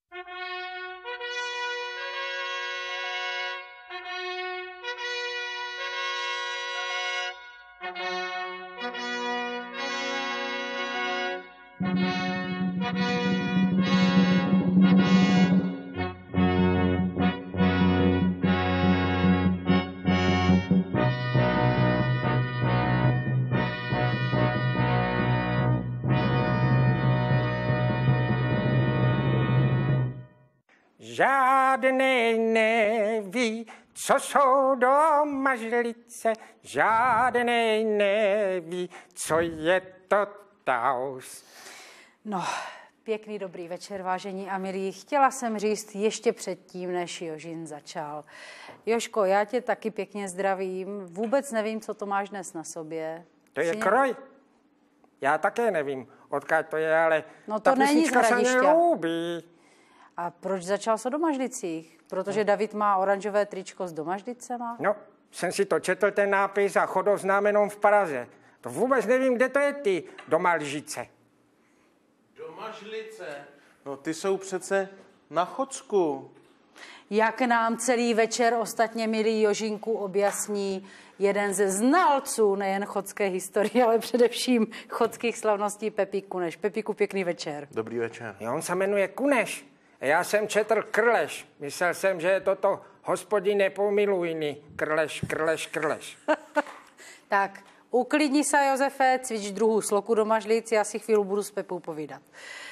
Žádnej neví, co jsou domažlice, žádnej neví, co je to taus. No, pěkný dobrý večer, vážení a milí. Chtěla jsem říct ještě předtím, než Jožin začal. Jožko, já tě taky pěkně zdravím. Vůbec nevím, co to máš dnes na sobě. To je kroj. Já také nevím, odkud to je, ale no to ta není z písnička se mě Hradišťa. líbí. A proč začal se o domažlicích? Protože David má oranžové tričko s domažlicema? No, jsem si to četl, ten nápis, a chodov znamenou v Praze. To vůbec nevím, kde to je ty domažlice. Domažlice? No ty jsou přece na Chodsku. Jak nám celý večer ostatně, milý Jožinku, objasní jeden ze znalců nejen chodské historie, ale především chodských slavností Pepík Kuneš. Pepíku, pěkný večer. Dobrý večer. Jo, on se jmenuje Kuneš. Já jsem četl Krleš. Myslel jsem, že je toto Hospodine pomilujný. Krleš, krleš, krleš. Tak, uklidni se, Josefe, cvič druhou sloku domažlic, já si chvíli budu s Pepou povídat.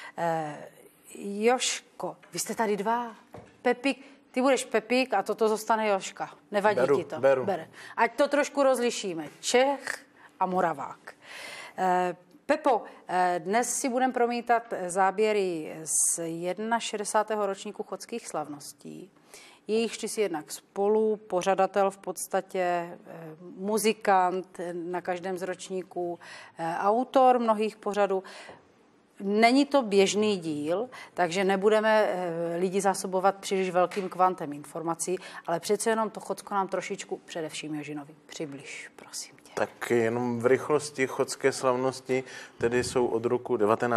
Jožko, vy jste tady dva. Pepík, ty budeš Pepík a toto zůstane Jožka. Nevadí ti to? Beru. Bere. Ať to trošku rozlišíme. Čech a Moravák. Pepo, dnes si budeme promítat záběry z 61. ročníku chodských slavností. Jejich ty si jednak spolu, pořadatel v podstatě, muzikant na každém z ročníků, autor mnohých pořadů. Není to běžný díl, takže nebudeme lidi zásobovat příliš velkým kvantem informací, ale přece jenom to Chodsko nám trošičku, především Jožinovi, přibliž, prosím tě. Tak jenom v rychlosti chodské slavnosti, tedy jsou od roku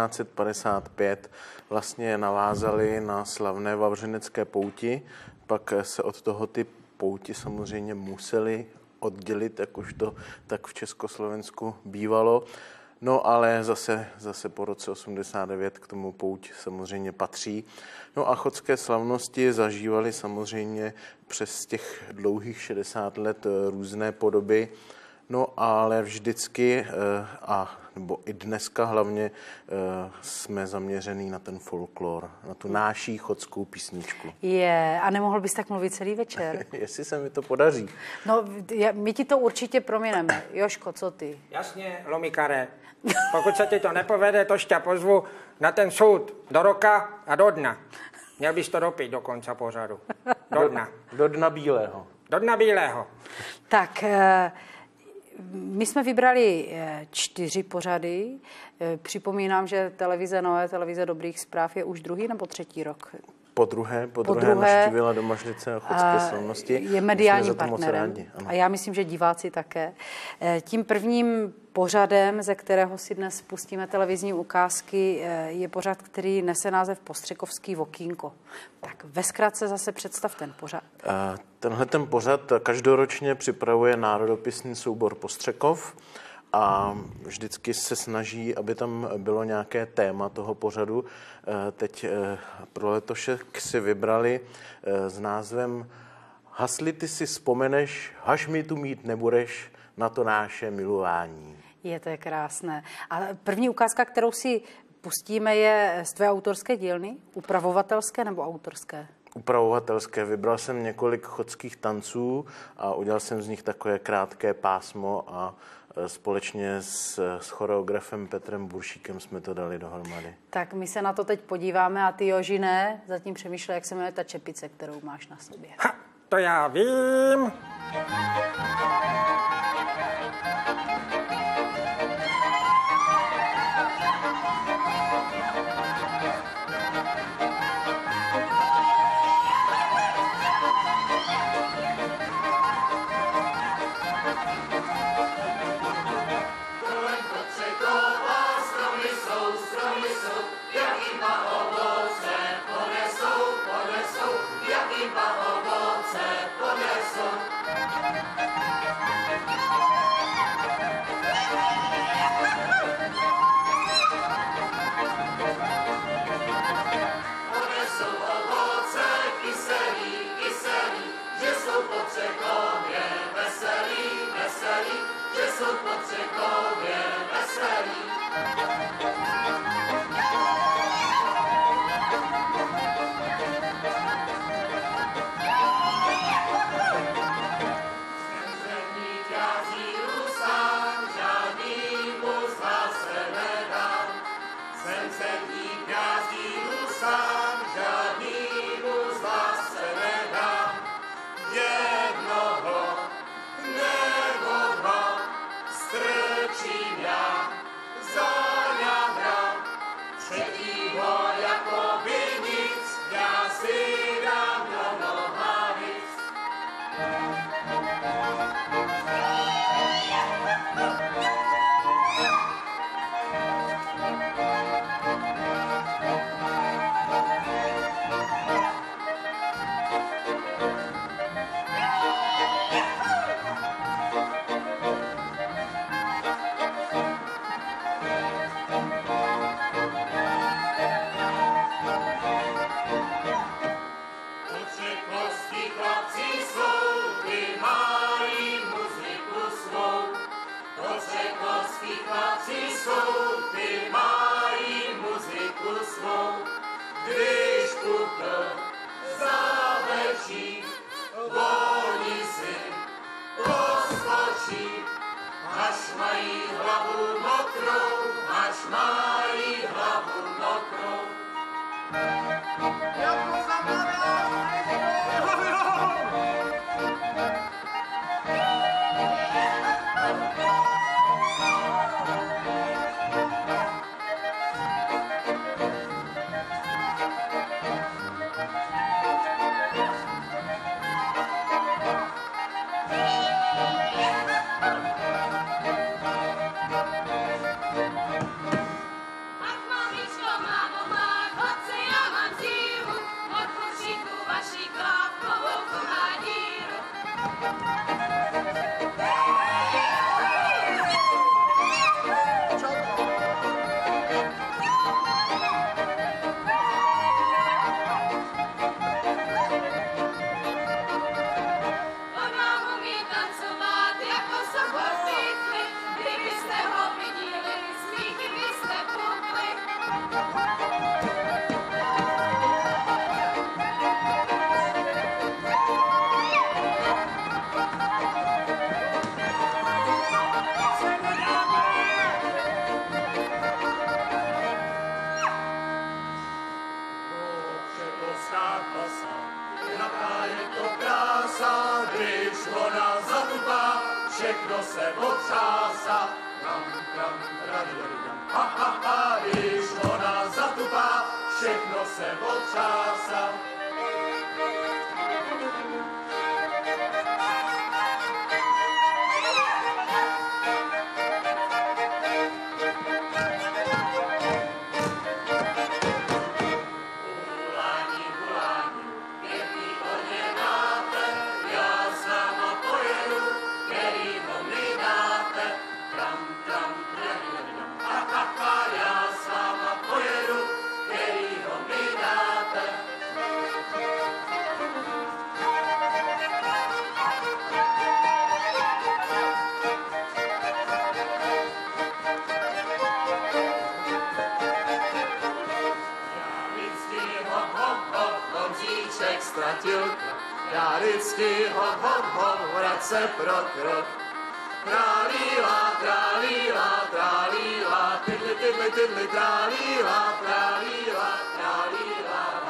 1955, vlastně navázaly na slavné vavřinecké pouti, pak se od toho ty pouti samozřejmě museli oddělit, jak už to tak v Československu bývalo. No ale zase po roce 89 k tomu pouť samozřejmě patří. No a chodské slavnosti zažívaly samozřejmě přes těch dlouhých 60 let různé podoby. No ale vždycky, nebo i dneska hlavně, jsme zaměřený na ten folklor, na tu náší chodskou písničku. A nemohl bys tak mluvit celý večer? Jestli se mi to podaří. No, my ti to určitě proměneme. Jožko, co ty? Jasně, Lomikare. Pokud se ti to nepovede, to tě pozvu na ten soud do roka a do dna. Měl bys to dopít do konce pořadu. Do dna. Do dna bílého. Do dna bílého. Tak, my jsme vybrali 4 pořady. Připomínám, že televize Noé, televize Dobrých zpráv je už druhý nebo třetí rok? Po druhé navštívila Domažlice a chodské slavnosti. Je mediálním partnerem. A já myslím, že diváci také. Tím prvním pořadem, ze kterého si dnes pustíme televizní ukázky, je pořad, který nese název Postřekovský vokínko. Tak ve zkratce zase představ ten pořad. Tenhle ten pořad každoročně připravuje národopisný soubor Postřekov a vždycky se snaží, aby tam bylo nějaké téma toho pořadu. Teď pro letošek si vybrali s názvem Hasli ty si vzpomeneš, haž mi tu mít nebudeš, na to náše milování. To je krásné. A první ukázka, kterou si pustíme, je z tvé autorské dílny? Upravovatelské nebo autorské? Upravovatelské. Vybral jsem několik chodských tanců a udělal jsem z nich takové krátké pásmo a společně s choreografem Petrem Buršíkem jsme to dali dohromady. Tak my se na to teď podíváme a ty, Jožine, zatím přemýšlej, jak se jmenuje ta čepice, kterou máš na sobě. Ha, to já vím. Stromy jsou, jaký má ovoce ponesou. otočí, oni si poskočí, až mají hlavu mokrou, až mají hlavu mokrou. Jako všechno se otřásá, tram, tram, radidam, ha, ha, ha, když ona zatupá, všechno se otřásá. Já vždycky hop, hop, hop, vrať se pro krok. Trálíla, trálíla, trálíla, tydli, tydli, tydli, trálíla, trálíla, trálíla.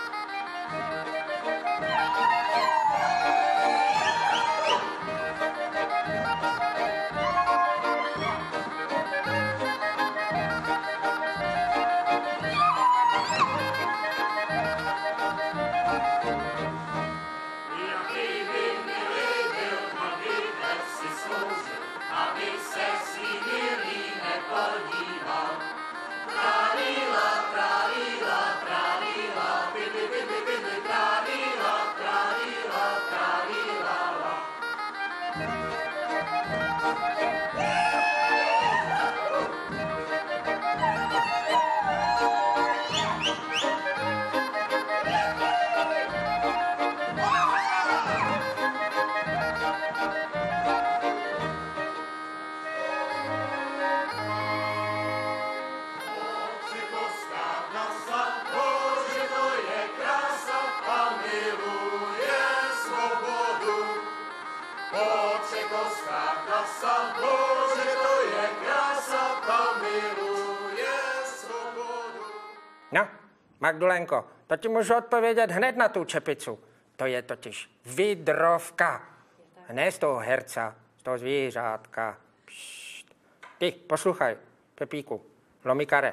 No, Magdulenko, to ti můžu odpovědět hned na tu čepicu. To je totiž vidrovka. Ne z toho herca, z toho zvířátka. Pšt. Ty, posluchaj, Pepíku, Lomikare,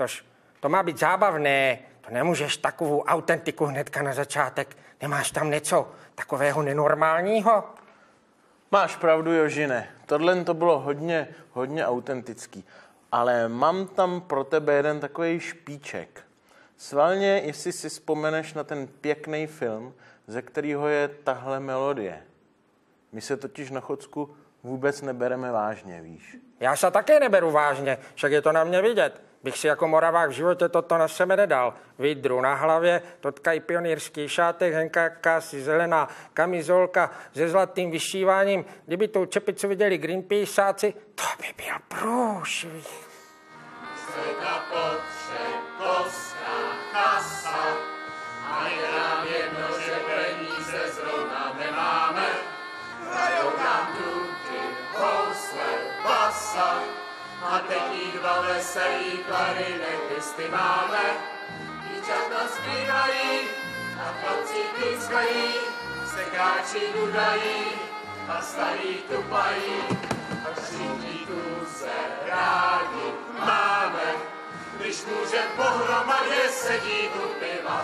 to má být zábavné. To nemůžeš takovou autentiku hnedka na začátek. Nemáš tam něco takového nenormálního? Máš pravdu, Jožine. Tohle to bylo hodně autentický. Ale mám tam pro tebe jeden takový špíček. Svalně, jestli si vzpomeneš na ten pěkný film, ze kterého je tahle melodie. My se totiž na Chodsku vůbec nebereme vážně, víš. Já se také neberu vážně, však je to na mě vidět. Bych si jako Moravák v životě toto na sebe nedal. Vidru na hlavě, totkají pionýrský šátek, henka jakási zelená kamizolka se zlatým vyšíváním. Kdyby tu čepicu viděli Greenpeaceáci, to by byl průšvih. Světa potřebovská kasa, a je nám jedno, že peníze veselý klarinetisty máme. Díčata zpívají, a chlapci pískají, sekáči dudají a starí tupají. A všichni tu se rádi máme, když můžem pohromadě sedít u piva.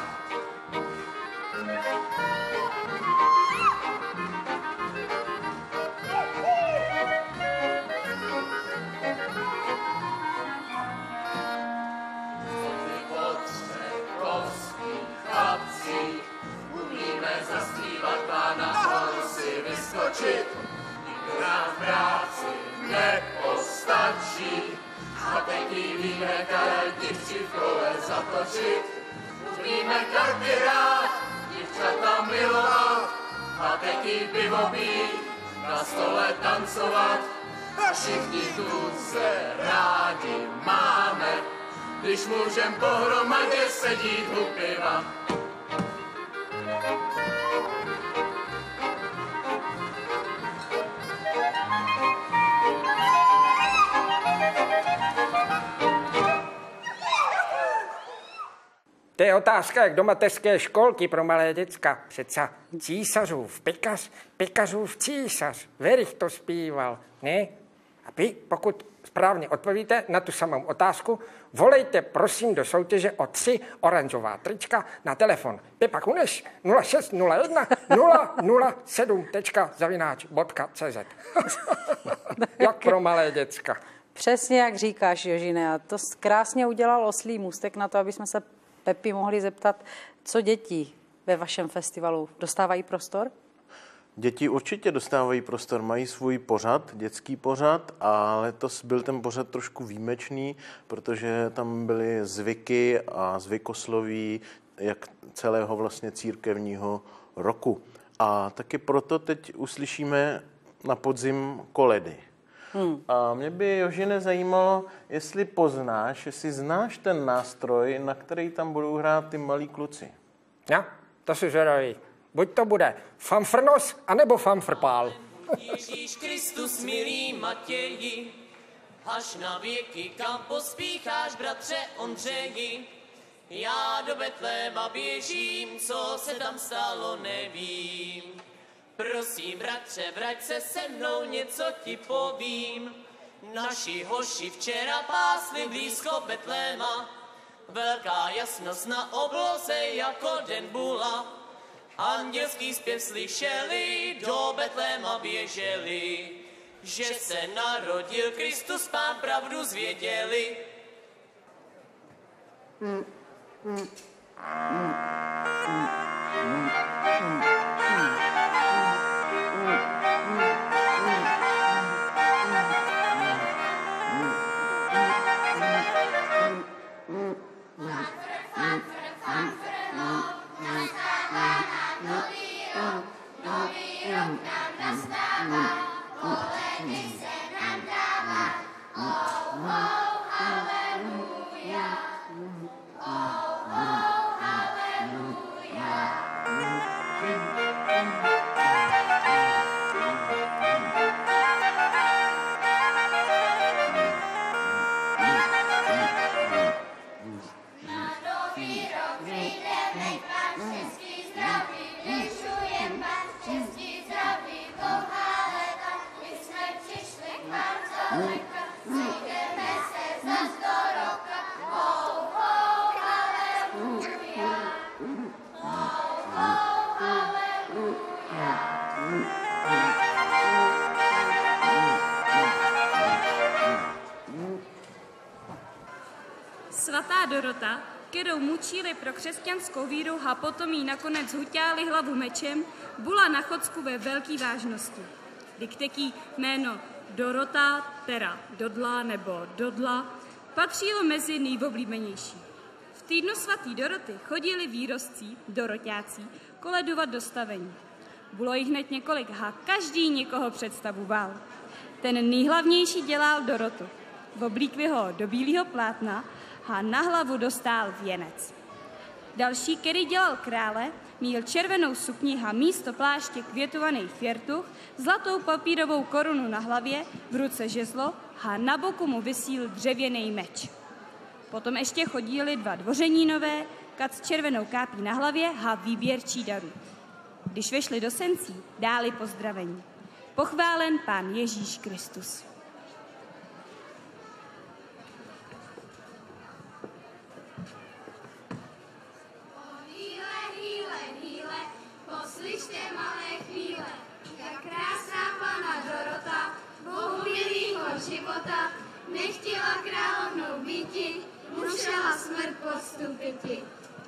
Zaspívat pána, horu si vyskočit, nikdo nám v práci nepostačí. A pěkný víme karti v kole zatočit, umíme karty hrát, děvčata milovat, a pěkný pivo pít, na stole tancovat. A všichni tu se rádi máme, když můžem pohromadě sedít u piva. To je otázka jak do mateřské školky pro malé děcka. Přece císařův pekařův císař, Verich to zpíval, ne? A vy, pokud správně odpovíte na tu samou otázku, volejte prosím do soutěže o 3 oranžová trička na telefon Pepa Kuneš 0601 007.cz. Jak pro malé děcka. Přesně jak říkáš, Jožine, a to krásně udělal oslý můstek na to, aby jsme se Pepi mohli zeptat, co děti ve vašem festivalu dostávají prostor? Děti určitě dostávají prostor, mají svůj pořad, dětský pořad, a letos byl ten pořad trošku výjimečný, protože tam byly zvyky a zvykosloví jak celého vlastně církevního roku. A taky proto teď uslyšíme na podzim koledy. A mě by, Jožine, zajímalo, jestli poznáš, jestli znáš ten nástroj, na který tam budou hrát ty malí kluci. No, to si zvědavý. Buď to bude fanfrnos, anebo fanfrpál. Ježíš Kristus, milý Matěji, až na věky, kam pospícháš, bratře Ondřeji. Já do Betléma běžím, co se tam stalo, nevím. Prosím, bratře, vrať se mnou, něco ti povím. Naši hoši včera pásli blízko Betléma, velká jasnost na obloze jako den bula. Andělský zpěv slyšeli, do Betléma běželi, že se narodil Kristus, Pán, pravdu zvěděli. Svatá Dorota, kterou mučili pro křesťanskou víru a potom jí nakonec huťáli hlavu mečem, byla na Chodsku ve velké vážnosti. Dikteký jméno Dorota, teda Dodla nebo Dodla, patřilo mezi nejoblíbenější. V týdnu svatý Doroty chodili výrozcí, doroťáci, koledovat do stavení. Bylo jich hned několik a každý někoho představoval. Ten nejhlavnější dělal Dorotu. Oblíkli ho do bílého plátna a na hlavu dostal věnec. Další, který dělal krále, měl červenou sukni a místo pláště květovaný firtuch, zlatou papírovou korunu na hlavě, v ruce žezlo a na boku mu visíl dřevěný meč. Potom ještě chodili 2 dvořenínové, kat s červenou kápí na hlavě a výběrčí darů. Když vešli do sencí, dáli pozdravení. Pochválen Pán Ježíš Kristus. Poslyšte malé chvíle, jak krásná Panna Dorota, Bohu milýho života, nechtěla královnou býti, musela smrt podstupiti.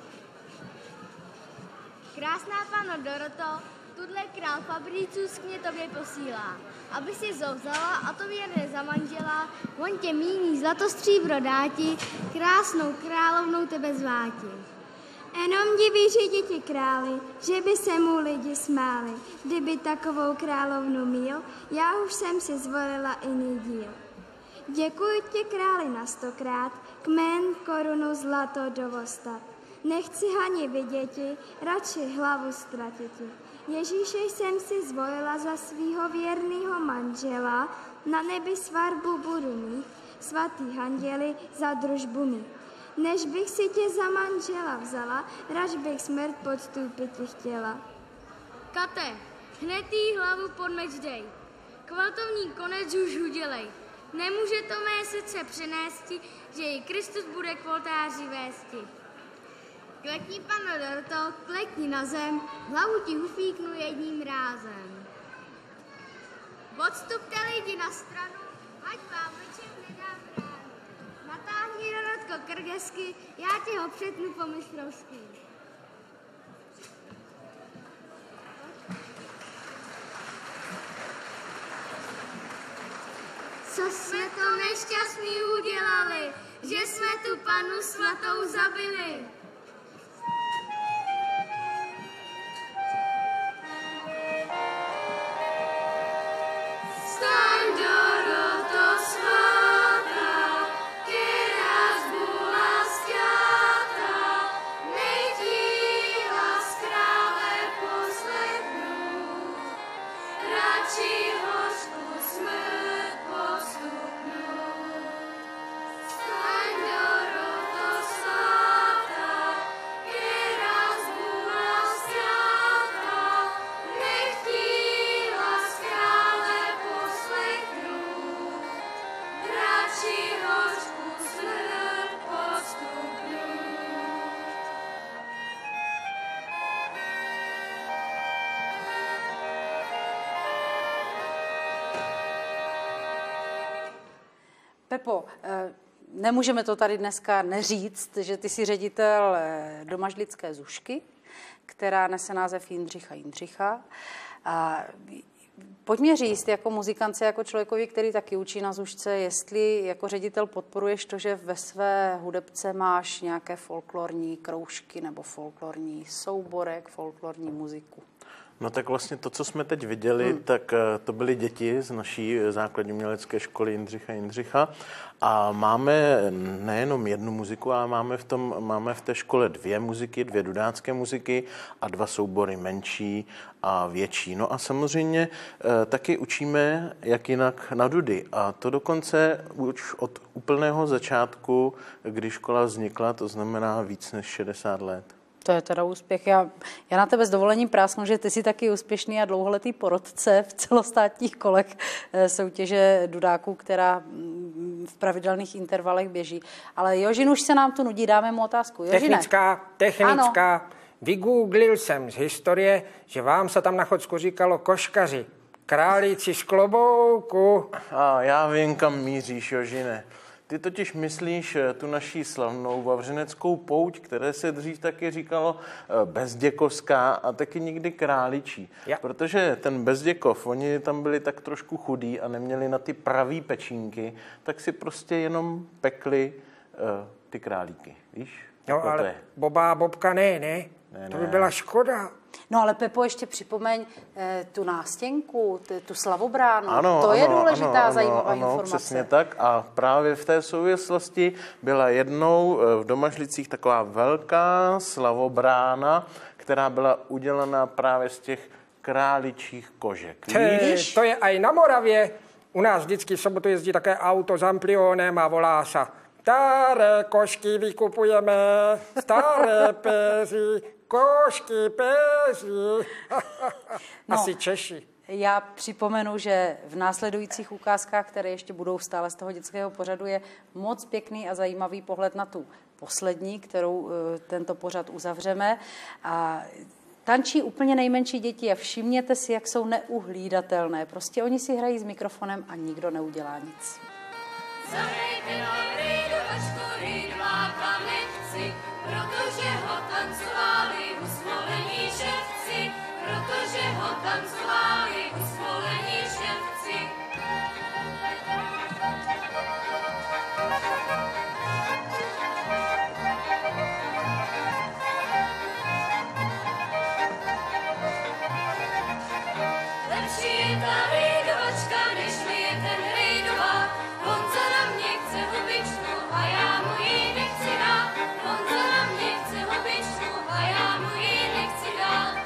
Krásná Panno Doroto, tudle král Fabricius mě tobě posílá, aby si vzala a to věrně za manžela, on tě míní zlatostříbro dáti, krásnou královnou tebe zváti. Jenom diví děti králi, že by se mu lidi smáli. Kdyby takovou královnu měl, já už jsem si zvolila jiný díl. Děkuji ti králi na 100krát, kmen, korunu, zlato dovostat. Nechci ani viděti, radši hlavu ztratiti. Ježíše jsem si zvolila za svýho věrného manžela, na nebi svatbu budu mít, svatý anděli za družbu mít. Než bych si tě za manžela vzala, raž bych smrt podstoupit ti chtěla. Kate, hned jí hlavu pod meč dej, kvaltovní konec už udělej. Nemůže to mé srdce přenésti, že ji Kristus bude k oltáři vésti. Klekni, Panno Dorto, klekni na zem, hlavu ti ufíknu jedním rázem. Odstupte lidi na stranu, ať vám mečem nedám ránu. Natáhni, Dorotko, krgesky, já tě ho přetnu po mistrovsky. Co jsme to nešťastný udělali, že jsme tu Pannu svatou zabili. Staň, Doroto svatá, která zbula sťata, nech jí hlas krále poslechnu, radši hořku smrt postupnu. Staň, Doroto svatá, která zbula sťata, nech jí hlas krále poslechnu, radši hořku smrt postupnu. Pepo, nemůžeme to tady dneska neříct, že ty jsi ředitel domažlické Zušky, která nese název Jindřicha. A pojď mě říct jako muzikance, jako člověkovi, který taky učí na Zušce, jestli jako ředitel podporuješ to, že ve své hudebce máš nějaké folklorní kroužky nebo folklorní souborek, folklorní muziku. No tak vlastně to, co jsme teď viděli, tak to byly děti z naší základní umělecké školy Jindřicha. A máme nejenom jednu muziku, ale máme v té škole 2 muziky, 2 dudácké muziky a 2 soubory menší a větší. No a samozřejmě taky učíme jak jinak na dudy. A to dokonce už od úplného začátku, kdy škola vznikla, to znamená víc než 60 let. To je teda úspěch. Já na tebe s dovolením prásknu, že ty jsi taky úspěšný a dlouholetý porotce v celostátních kolech soutěže dudáků, která v pravidelných intervalech běží. Ale Jožin už se nám tu nudí, dáme mu otázku. Jožine. Technická. Ano. Vygooglil jsem z historie, že vám se tam na Chodsku říkalo koškaři, králíci z klobouku. A já vím, kam míříš, Jožine. Ty totiž myslíš tu naší slavnou vavřineckou pouť, které se dřív taky říkalo Bezděkovská a taky někdy Králičí. Ja. Protože ten Bezděkov, oni tam byli tak trošku chudí a neměli na ty pravý pečínky, tak si prostě jenom pekli ty králíky, víš? No, to ale je. Boba a Bobka ne? To by byla škoda. No ale Pepo, ještě připomeň tu nástěnku, tu slavobránu. Ano, to je ano, důležitá, ano, zajímavá ano, informace. Přesně tak. A právě v té souvislosti byla jednou v Domažlicích taková velká slavobrána, která byla udělaná právě z těch králičích kožek. Víš? To je aj na Moravě. U nás vždycky v sobotu jezdí také auto s amplionem a volá sa: staré košky vykupujeme, staré pézy, košky, pézy. Asi Češi. Já připomenu, že v následujících ukázkách, které ještě budou stále z toho dětského pořadu, je moc pěkný a zajímavý pohled na tu poslední, kterou tento pořad uzavřeme. A tančí úplně nejmenší děti a všimněte si, jak jsou neuhlídatelné. Prostě oni si hrají s mikrofonem a nikdo neudělá nic. Zahrajte nám rejdovačku, rejdováka nechci, protože ho tancovali usmolení ševci, protože ho tancovali usmolení ševci. Lepší je ta rejdovačka, než mi je ten rejdovák. Honza na mě chce hubičku a já mu ji nechci dát. Honza na mě chce hubičku a já mu ji nechci dát.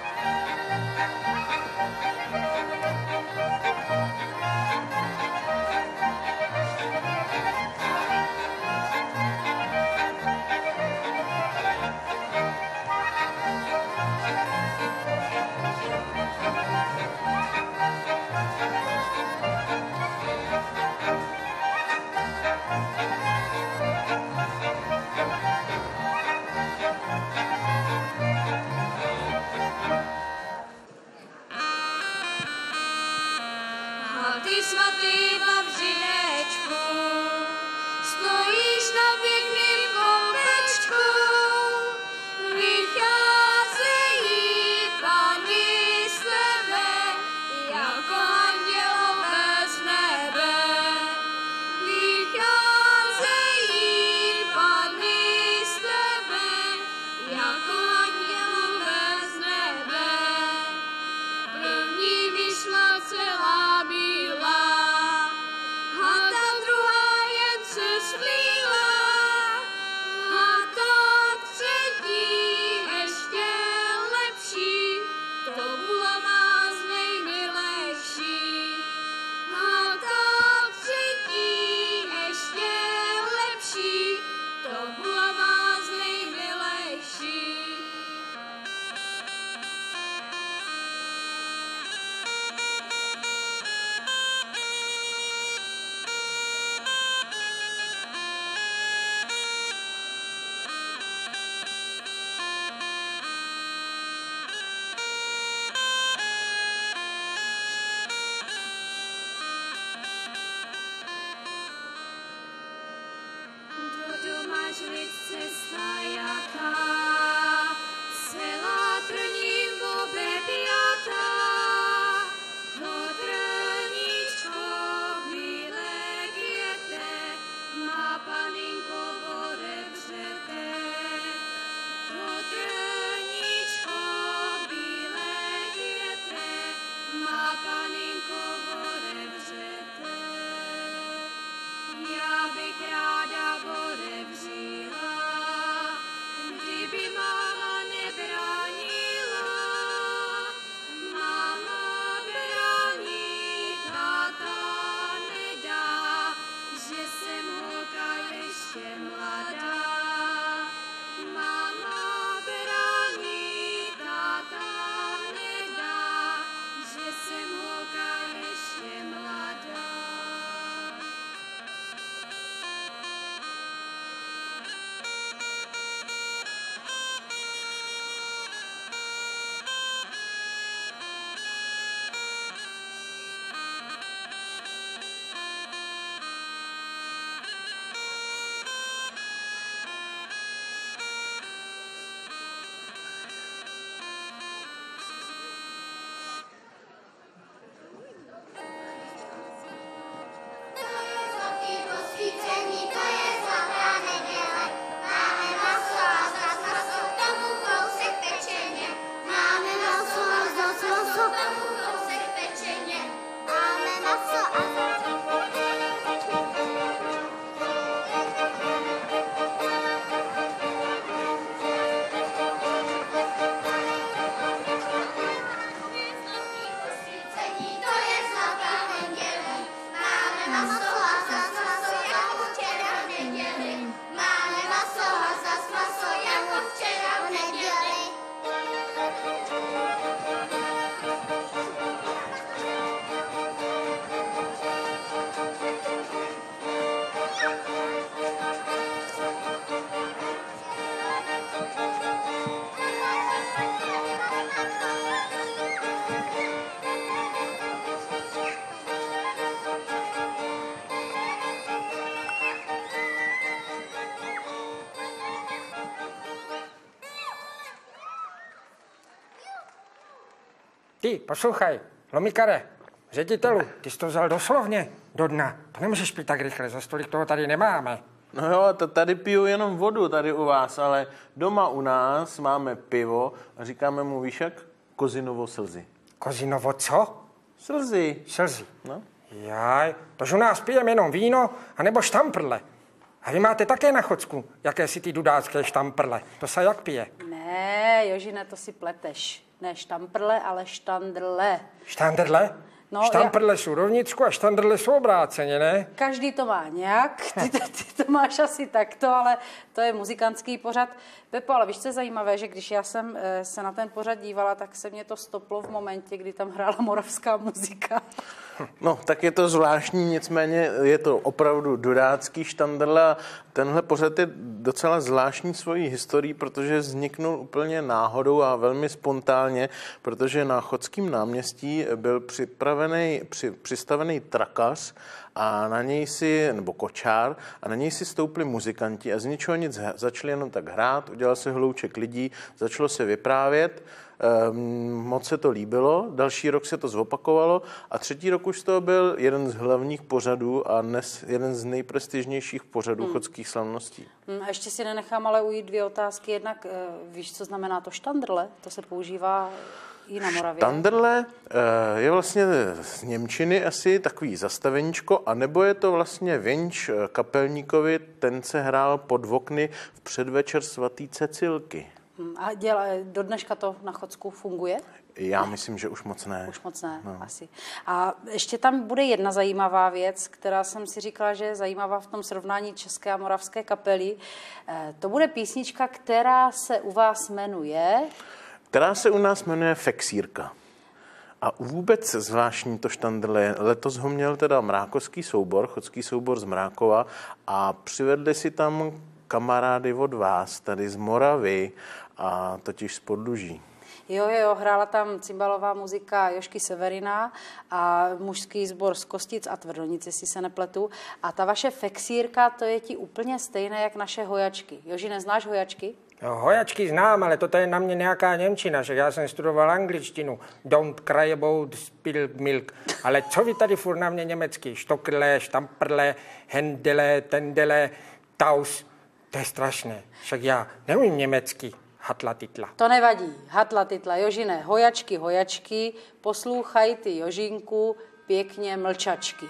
A ty svatý Vavřinečku, stojíš na pěkným kopečku, vycházejí Panny z tebe, jako andělové z nebe. Vycházejí Panny z tebe, jako andělové z nebe. První vyšla celá bílá, a ta druhá jen se splývá, a ta třetí ještě lepší, to byla má z nejmilejší. A ta třetí ještě lepší, to byla má z nejmilejší. Do Domažlic cesta jaká, celá trním obepjatá. To trníčko bílé květe, má paninko odevřete. To trníčko bílé květe, má paninko odevřete. Já bych ráda odevřela, kdyby máma nebránila. Máma brání, táta nedá, že jsem holka ještě mladá. Máma brání, táta nedá, že jsem holka Ty, poslouchaj, Lomikare, ředitelu, ty jsi to vzal doslovně do dna. To nemůžeš pít tak rychle, za stolik toho tady nemáme. No jo, tady piju jenom vodu tady u vás, ale doma u nás máme pivo a říkáme mu, víš jak? Kozinovo slzy. Kozinovo co? Slzy. Slzy. No. Jaj, tož u nás pijeme jenom víno, anebo štamprle. A vy máte také na Chodsku jakési ty dudácké štamprle. To se jak pije? Ne, Jožine, to si pleteš. Ne štamprle, ale štandrle. Štandrle? No, štamprle jsou rovnicku a štandrle jsou obráceně, ne? Každý to má nějak, ty to máš asi takto, ale to je muzikantský pořad. Pepo, ale víš, co je zajímavé, že když já jsem se na ten pořad dívala, tak se mě to stoplo v momentě, kdy tam hrála moravská muzika. No, tak je to zvláštní, nicméně je to opravdu dudácký štandrle a tenhle pořad je docela zvláštní svojí historií, protože vzniknul úplně náhodou a velmi spontánně, protože na Chodském náměstí byl přistavený trakař a na něj nebo kočár, a na něj si stoupli muzikanti a z ničeho nic začali jenom tak hrát, udělal se hlouček lidí, začalo se vyprávět, moc se to líbilo, další rok se to zopakovalo a třetí rok už to byl jeden z hlavních pořadů a dnes jeden z nejprestižnějších pořadů chodských slavností. A ještě si nenechám ale ujít 2 otázky. Jednak víš, co znamená to štandrle? To se používá i na Moravě. Štandrle je vlastně z němčiny asi takový zastaveníčko, anebo je to vlastně věnč kapelníkovi, ten se hrál pod okny v předvečer svatý Cecilky. A do dneška to na Chodsku funguje? Já myslím, že už moc ne. Už moc ne, no. Asi. A ještě tam bude jedna zajímavá věc, která jsem si říkala, že je zajímavá v tom srovnání české a moravské kapely. To bude písnička, která se u vás jmenuje... Která se u nás jmenuje Fexírka. A vůbec zvláštní to štandrle. Letos ho měl teda Mrákovský soubor, Chodský soubor z Mrákova a přivedli si tam kamarády od vás, tady z Moravy a totiž z Podluží. Jo, hrála tam cymbalová muzika Jožky Severina a mužský sbor z Kostic a Tvrdonic, jestli se nepletu. A ta vaše Fexírka, to je ti úplně stejné jak naše hojačky. Joži, neznáš hojačky? No, hojačky znám, ale toto je na mě nějaká němčina, že já jsem studoval angličtinu. Don't cry about spilled milk. Ale co vy tady furt na mě německy? Štokrle, štamprle, hendele, tendele, taus. To je strašné. Však já neumím německy. Hatla titla. To nevadí. Hatla titla. Jožine, hojačky, poslouchaj ty Jožinku, pěkně mlčačky.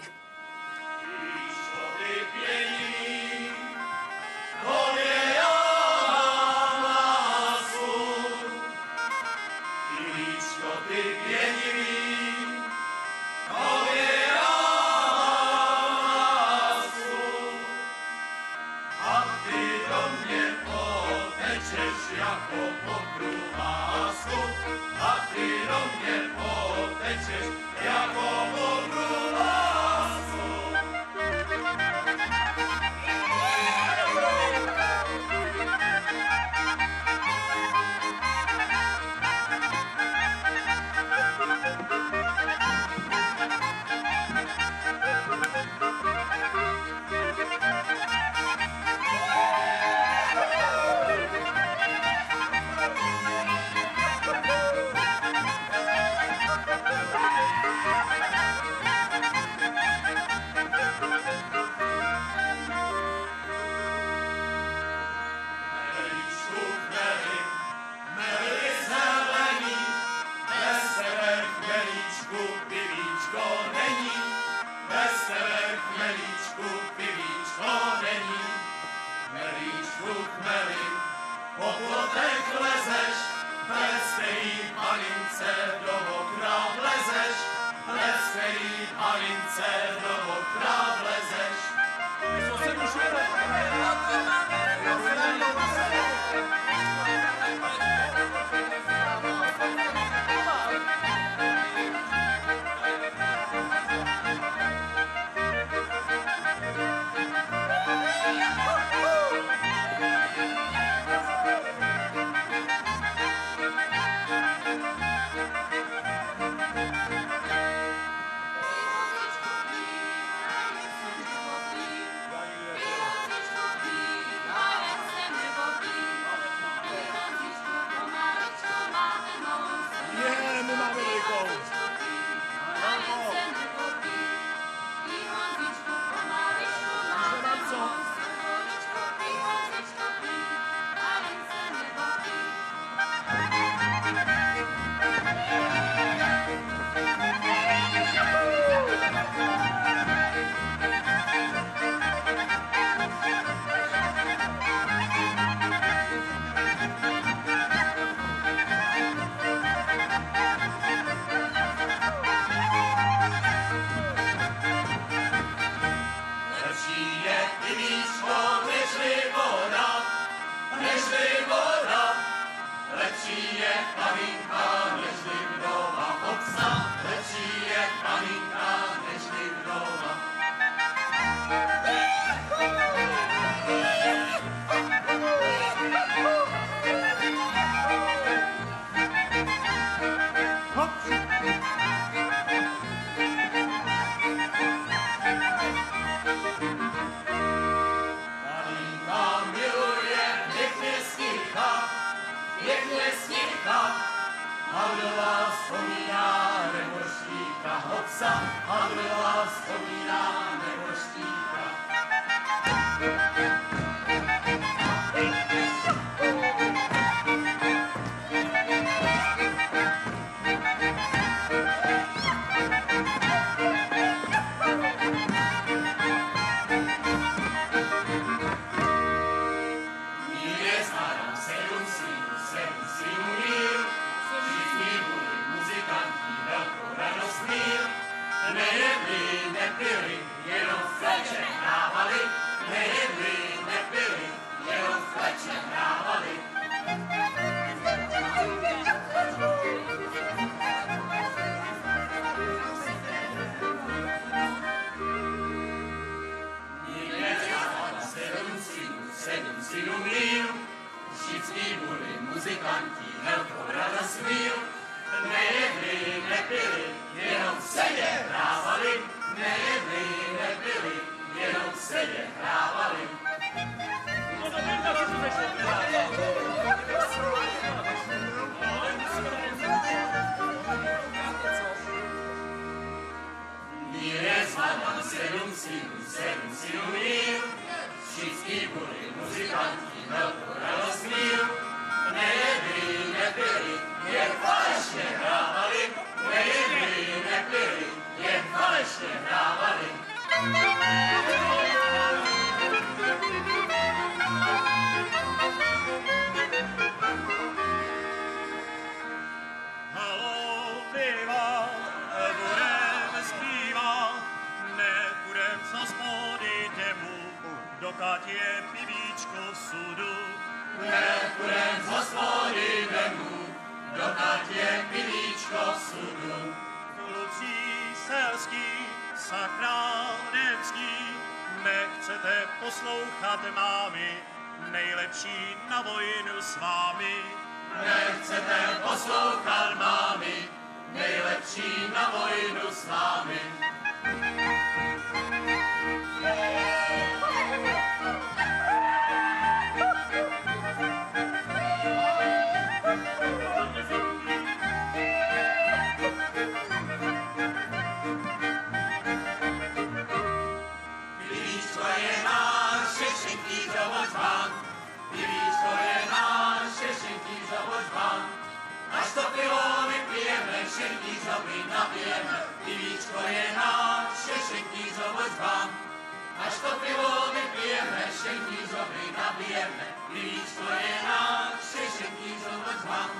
je paninka nežli vdova otca, lepší je paninka nežli vdova. Havlová vzpomíná nebožtíka otca, Havlová vzpomíná nebožtíka. Mír je znám 7 synů mír, muzikanti velkou radost mír. Nejedli, nepili, jenom v kleče hrávali. Nejedli, nepili, jenom v kleče hrávali. Mír je znám 7 synů mír. Všichni byli muzikanti velkou radost mír. Nejedli, nepili, jenom v sedě hrávali. Nejedli, nepili, jenom v sedě hrávali. Mír je zvadan 7 synů mír. Všichni byli muzikanti velkou radost mír. Nejedli, nepili, jen falešně hrávali. Nejedli, nepili, jen falešně hrávali. Haló, piva, budeme zpívat, nepůjdem z hospody temu, dokud je pivíčko sudu. Nepůjdem z hospody temu, dokud je pivíčko sudu. Kluci selský, sakrádenský, nechcete poslouchat mámy, nejlepší na vojnu s vámi. Nechcete poslouchat mámy, nejlepší na vojnu s vámi. Pivíčko je naše šintířovo žván, pivíčko je naše šintířovo žván. Až to pivo vypijeme, šintířovi nabijeme, pivíčko je naše šintířovo žván. Až to pivo vypijeme, šintířovi nabijeme, pivíčko je naše šintířovo žván.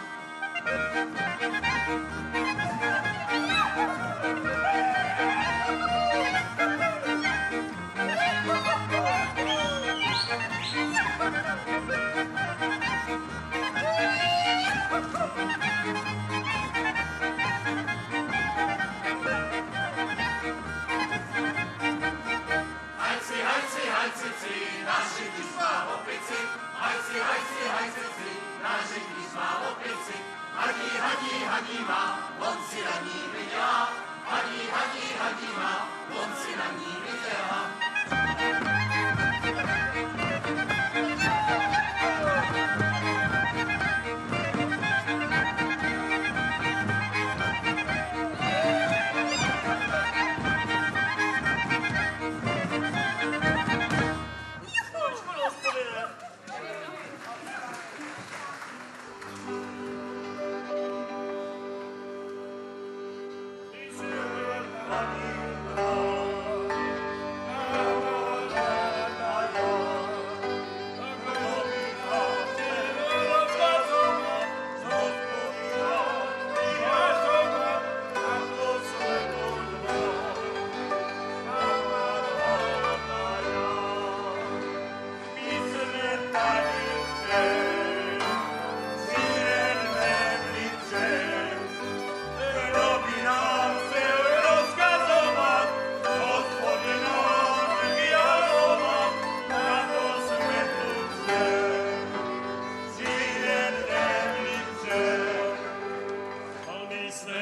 Hajci, naši když má opici, hajci, naši když má opici, hadí má, on si na ní vydělá, hadí má, on si na ní vydělá. Thank you.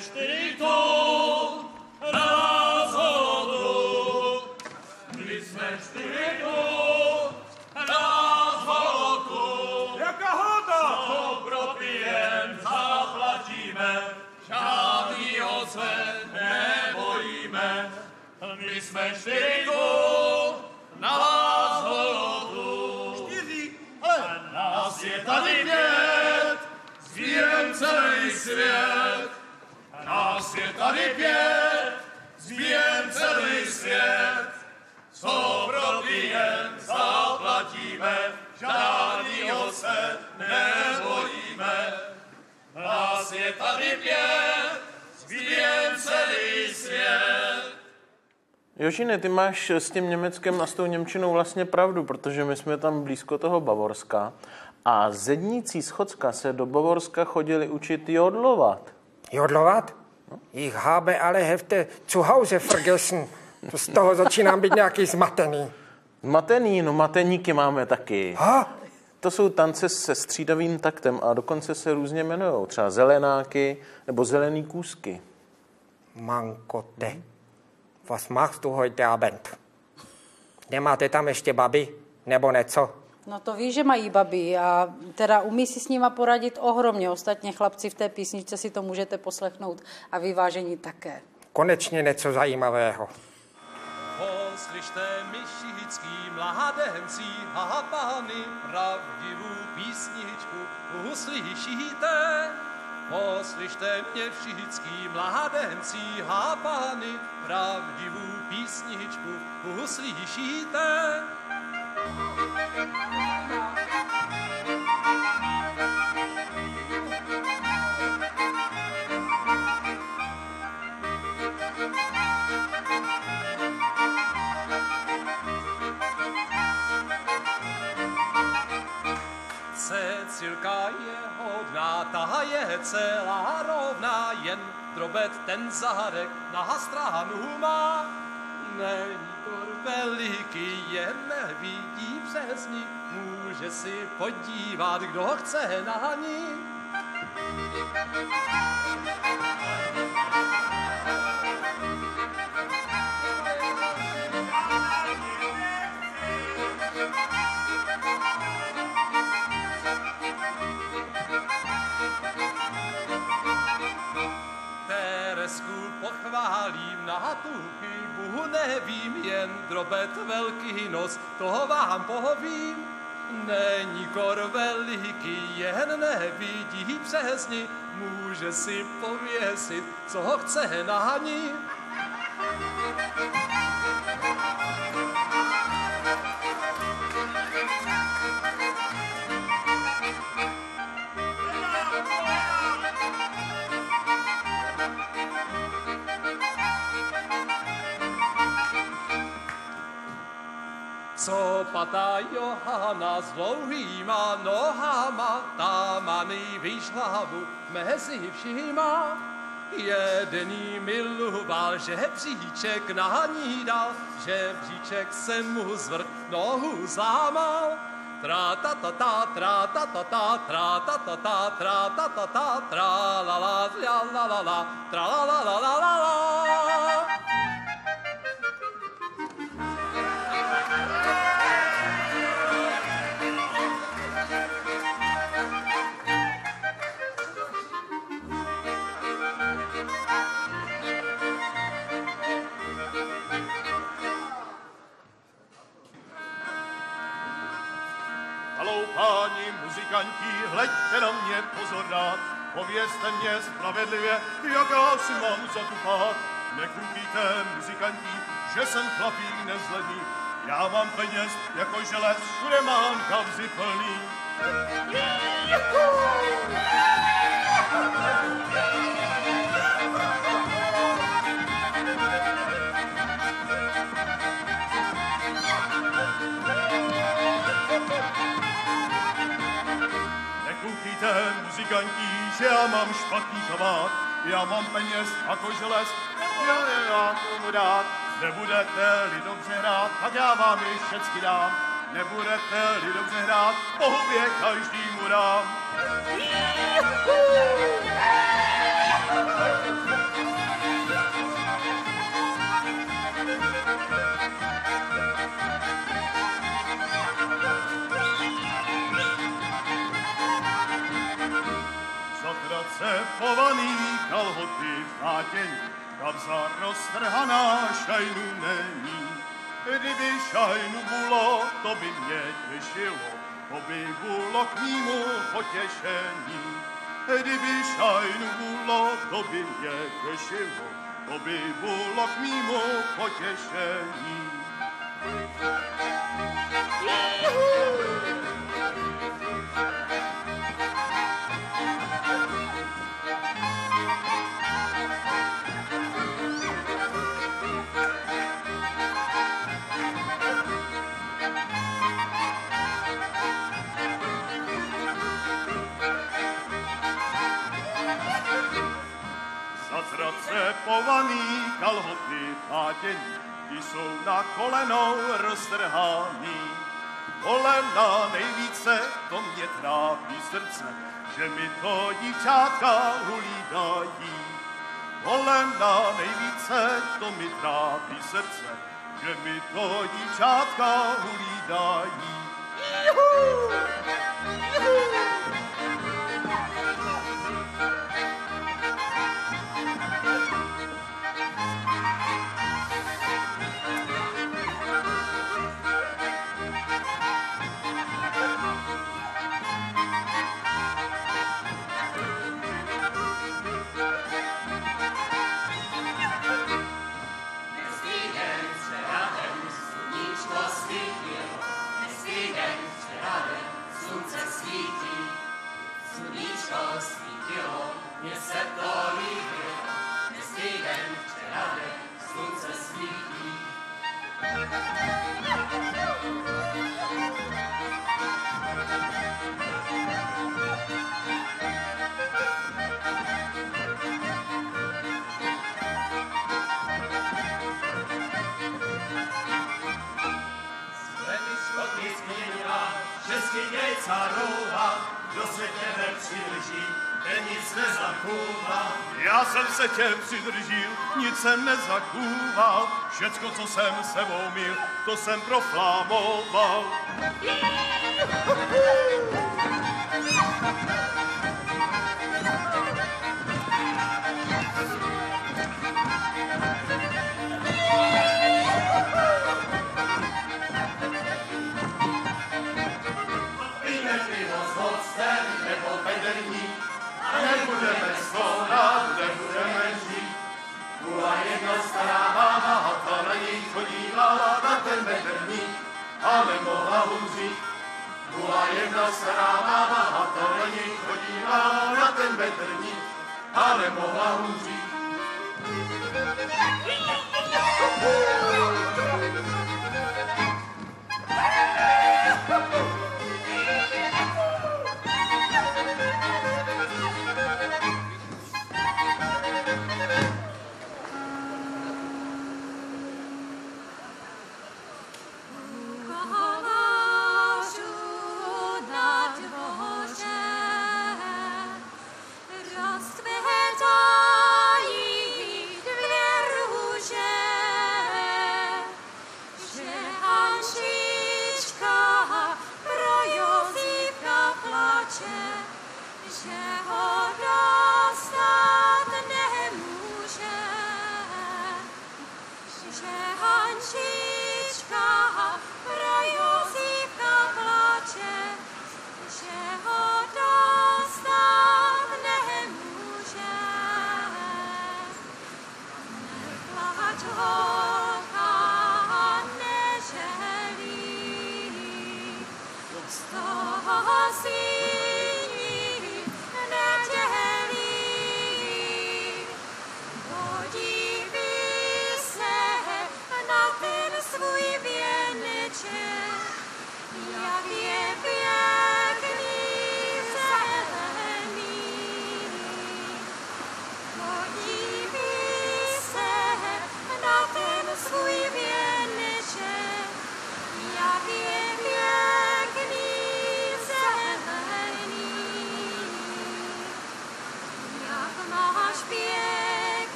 čtyři tu, nás hodu. My jsme čtyři tu, nás hodu. Jaká hoda? Co propijem, zaplatíme, žádnýho se nebojíme. My jsme čtyři tu, nás hodu. Čtyři, ale nás je tady 5, zbíjem celý svět. Nás je tady 5, zbíjem celý svět. Co propijem, zaplatíme, žádnýho se nebojíme. Nás je tady 5, zbíjem celý svět. Jožine, ty máš s tím Německem a s tou němčinou vlastně pravdu, protože my jsme tam blízko toho Bavorska a zedníci z Chocka se do Bavorska chodili učit jodlovat. Jodlovat? Ich habe alle Hefte zu Hause vergessen. To z toho začínám být nějaký zmatený. Zmatený? No mateníky máme taky. Ha? To jsou tance se střídavým taktem a dokonce se různě jmenujou. Třeba zelenáky nebo zelený kůzky. Mankote. Was machst du heute Abend? Nemáte tam ještě babi? Nebo něco? No to víš, že mají babi a teda umí si s nima poradit ohromně. Ostatně chlapci v té písničce si to můžete poslechnout a vyvážení také. Konečně něco zajímavého. Poslyšte myšický mládenci a pány, pravdivou písničku uslyšíte. Poslyšte mě všichni mládenci a pány, pravdivou písničku uslyšíte. Cecilka je hodná, ta je celá rovná, jen drobet ten zárek na stranu má. Není kor veliký, jen nevidí přes ní, může si podívat, kdo chce na ní. Pochválím na tu chybu, nevím, jen drobet velký nos, toho vám povím. Není kor veliký, jen nevidí přes ní, může si pověsit, co ho chce na ní. Co patá Johana s dlouhýma nohama, ta má nejvýš hlavu mezi všima. Jeden jí miloval, žebříček na ní dal, žebříček se mu zvrch nohu zlámal. Tra-ta-ta-ta, tra-ta-ta-ta, tra-ta-ta-ta, tra-ta-ta-ta, tra-la-la, la-la-la-la, tra-la-la-la-la-la. Halou páni muzikanti, hleďte na mě pozor dát, povězte mě spravedlivě, jaká si mám za tu pát. Nekukejte muzikanti, že jsem chlapík nezledný, já mám peněz jako želez, všude mám kapsy plný. Nekoukejte muzikanti, že já mám špatný kabát, já mám peněz jako želez, já tomu dát. Nebudete-li dobře hrát, tak já vám ji všecky dám. Nebudete-li dobře hrát, po hubě každýmu dám. popovaný kalhoty nátěň, kabza roztrhaná šajnu není. Kdyby šajnu bylo, to by mě těšilo, to by bylo k mýmu potěšení. Kdyby šajnu bylo, to by mě těšilo, to by bylo k mýmu potěšení. Zatracepovaný kalhoty nátění, ty jsou na kolenou roztrhaný. Kolena nejvíce, to mě trápí srdce, že mi to dívčátka hulídají. Kolena nejvíce, to mi trápí srdce, že mi to dívčátka hulídají. Juhu! Juhu! Mně se to líbilo, hezký den, včera den, slunce svítí. Zvedni škotky změnila, český jejca rouha, kdo se tebe přiblíží, ten nic nezakůval. Já jsem se tě přidržil, nic jsem nezakůval. Všecko, co jsem sebou měl, to jsem proflámoval. Pijme pivo s hostem nebo pederní, a nebudeme stourat, nebudeme žít. Byla jedna stará bába a ta na něj chodívala na ten bedrník a nemohla umřít. Byla jedna stará bába a ta na něj chodívala na ten bedrník a nemohla umřít.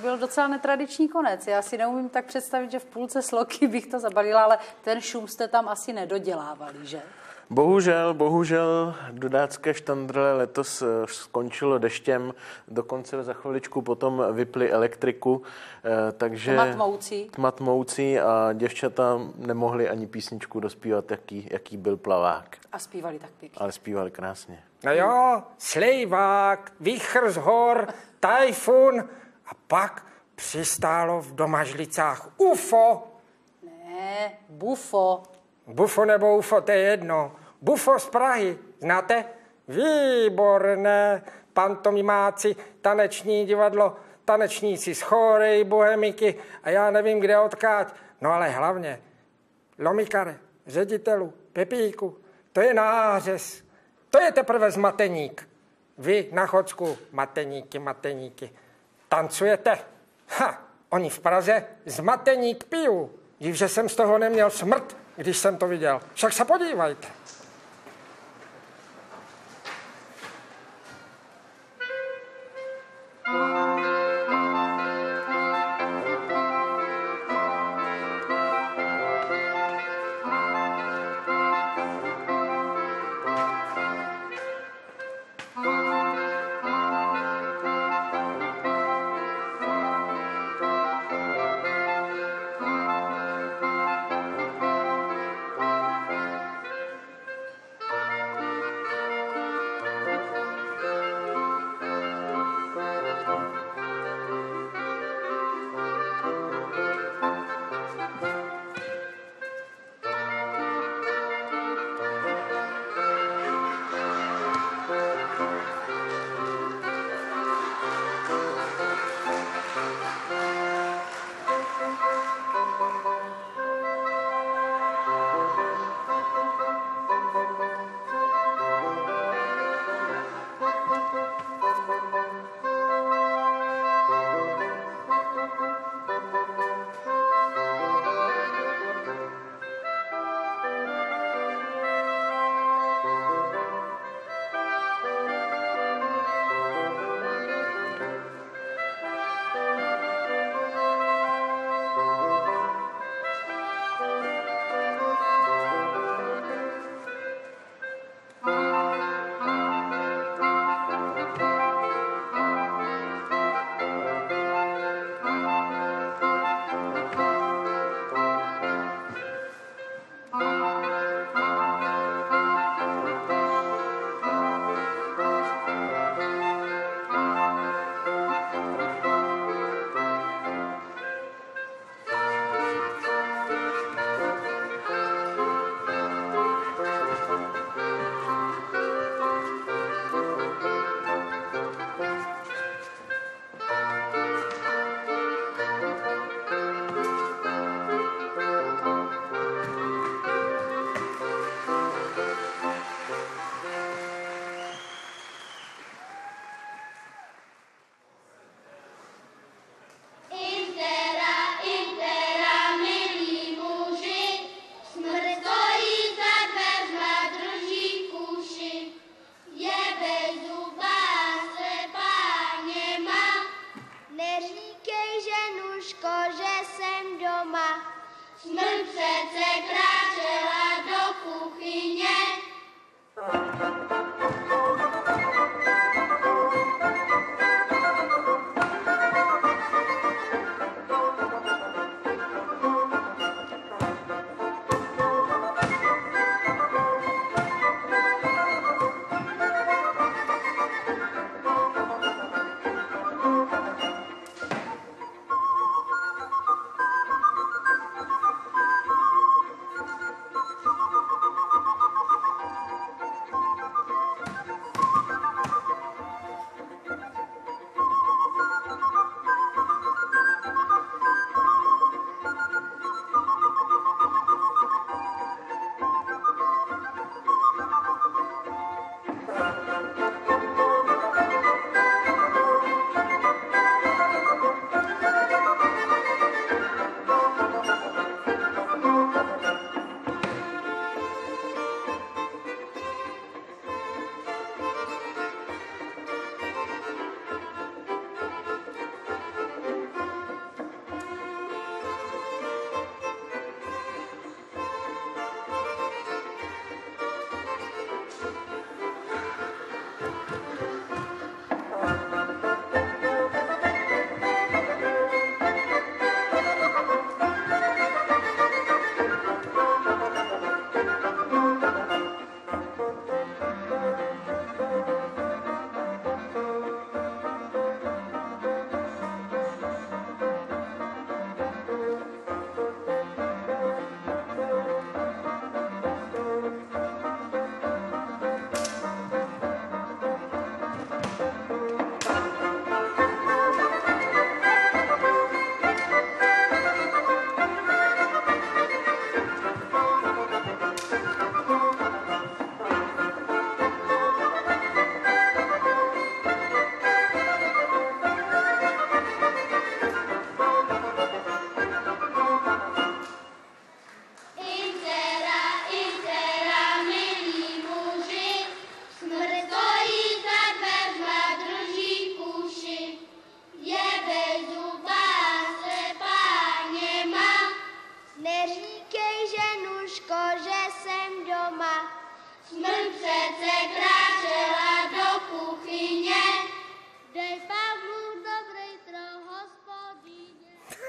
byl docela netradiční konec. Já si neumím tak představit, že v půlce sloky bych to zabalila, ale ten šum jste tam asi nedodělávali, že? Bohužel Dudácké štandrle letos skončilo deštěm, dokonce za chviličku potom vypli elektriku, takže tmatmoucí a děvčata nemohly ani písničku dospívat, jaký byl plavák. A zpívali tak pěkně. Ale zpívali krásně. No jo, slejvák, výchr z hor, tajfun a pak přistálo v Domažlicách UFO. Ne, bufo. Bufo nebo UFO, to je jedno. Bufo z Prahy, znáte? Výborné, pantomimáci, taneční divadlo, tanečníci z Chóry, bohemiky a já nevím, kde odkáď. No ale hlavně lomikare, ředitelu, Pepíku, to je nářez. To je teprve zmateník. Vy na Chodsku, mateníky. Tancujete? Ha, oni v Praze zmateník pijou. Že jsem z toho neměl smrt, když jsem to viděl. Však se podívejte.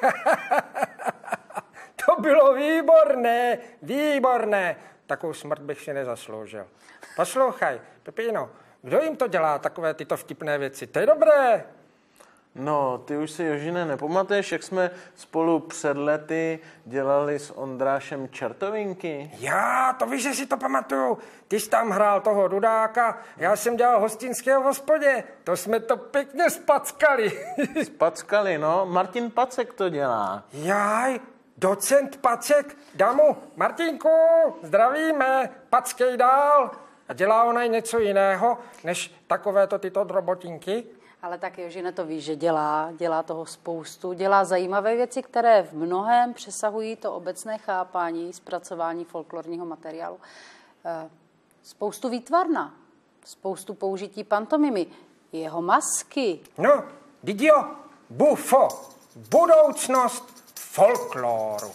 To bylo výborné, výborné. Takovou smrt bych si nezasloužil. Poslouchaj, Pepino, kdo jim to dělá, takové tyto vtipné věci? To je dobré. No, ty už si, Jožine, nepamatuješ, jak jsme spolu před lety dělali s Ondrášem čertovinky? Já, to víš, že si to pamatuju. Ty jsi tam hrál toho Dudáka, já jsem dělal hostinského v hospodě. To jsme to pěkně spackali. Spackali, no. Martin Pacek to dělá. Jaj, docent Pacek, damu, Martinku, zdravíme, packej dál. A dělá ona něco jiného, než takovéto tyto drobotinky? Ale tak Jožine to ví, že dělá toho spoustu, dělá zajímavé věci, které v mnohém přesahují to obecné chápání, zpracování folklorního materiálu. Spoustu výtvarna, spoustu použití pantomimy, jeho masky. No, Didio, bufo, budoucnost folkloru.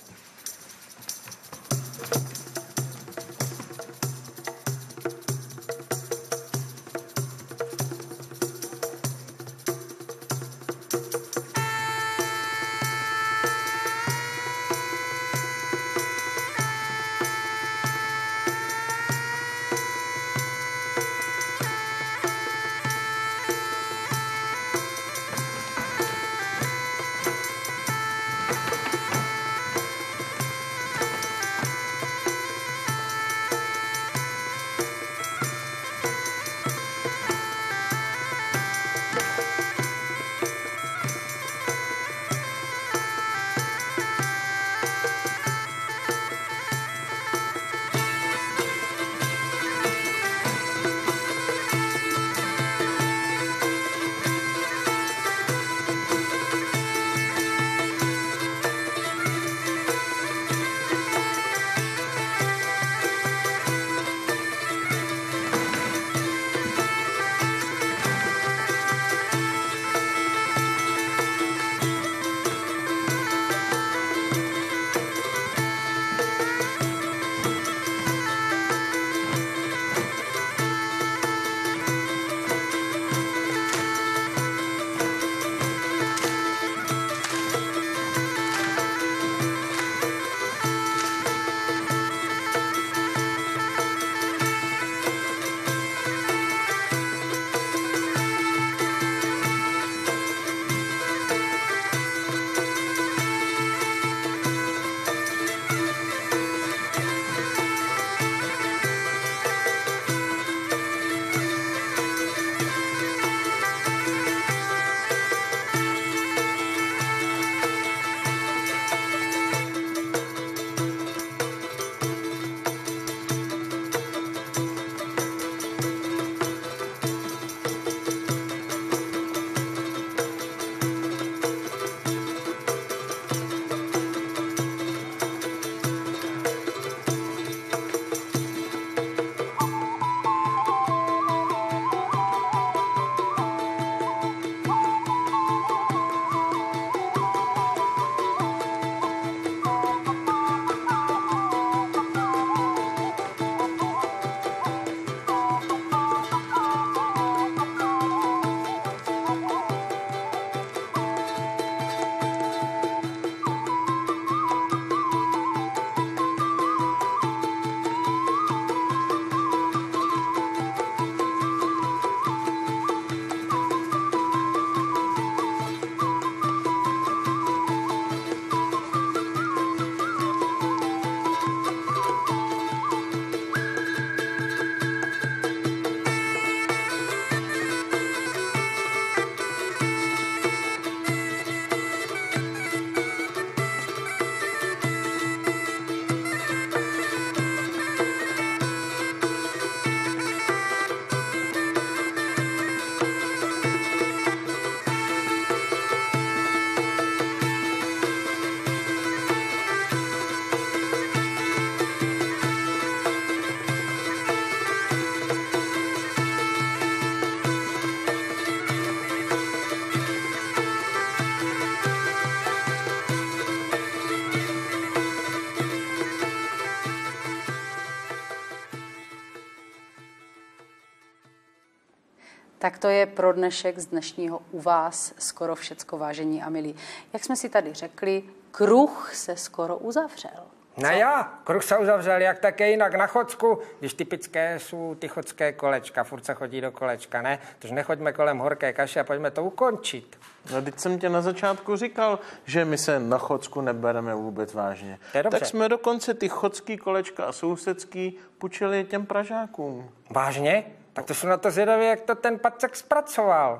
Tak to je pro dnešek z dnešního u vás skoro všecko, vážení a milí. Jak jsme si tady řekli, kruh se skoro uzavřel. No já, kruh se uzavřel, jak také jinak na Chodsku, když typické jsou ty chodské kolečka, furt se chodí do kolečka, ne? Takže nechoďme kolem horké kaše a pojďme to ukončit. No, teď jsem tě na začátku říkal, že my se na Chodsku nebereme vůbec vážně. Tak jsme dokonce ty chodský kolečka a sousedský půjčili těm Pražákům. Vážně? Tak to jsou na to zvědaví, jak to ten Pacek zpracoval.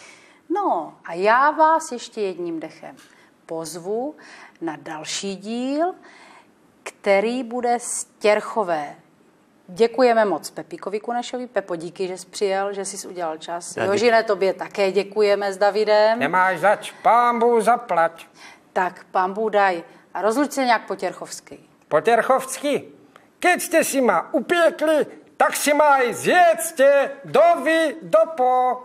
No a já vás ještě jedním dechem pozvu na další díl, který bude z Těrchové. Děkujeme moc Pepíkovi Kunešovi. Pepo, díky, že jsi přijel, že jsi udělal čas. Jožine, tobě také děkujeme s Davidem. Nemáš zač, pán Bůh zaplať. Tak, pán Bůh daj. A rozluč se nějak po těrchovsky. Po těrchovsky? Keď jste si ma upěkli, tak si ma i zjedzte do po.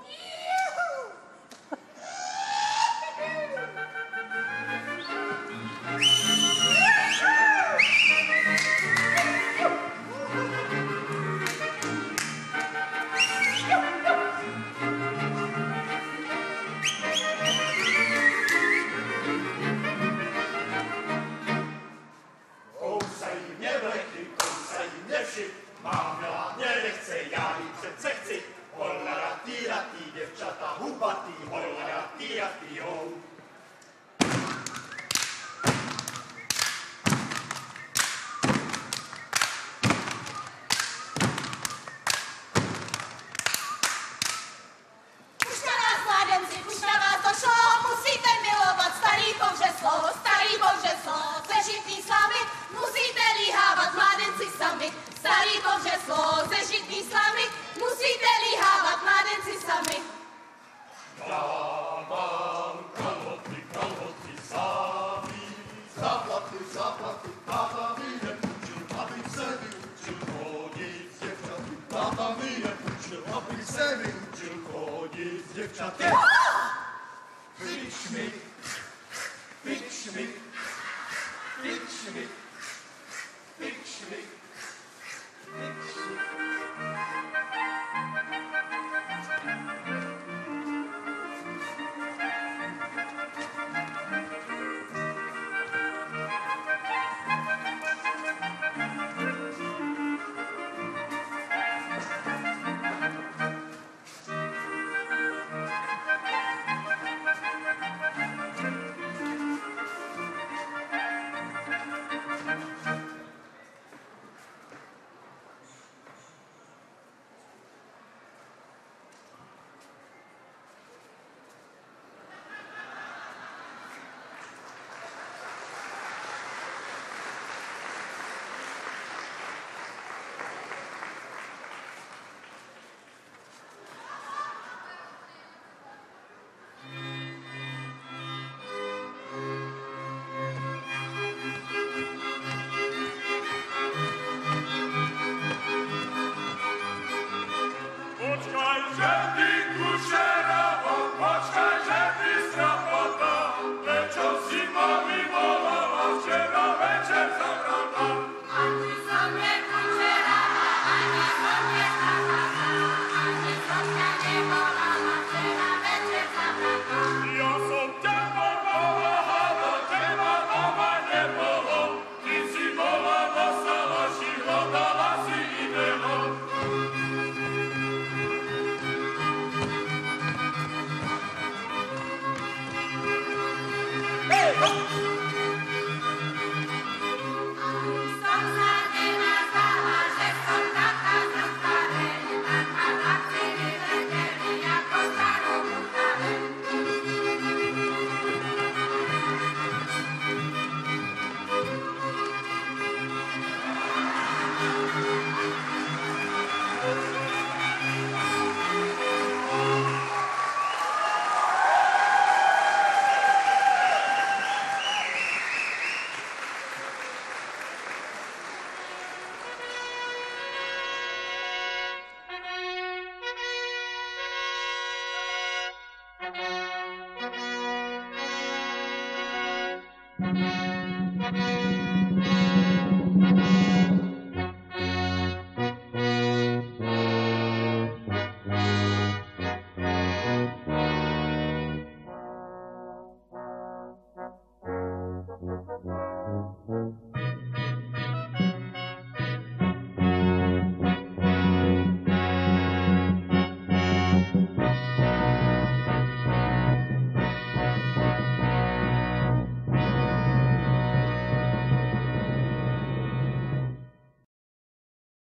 Thank you.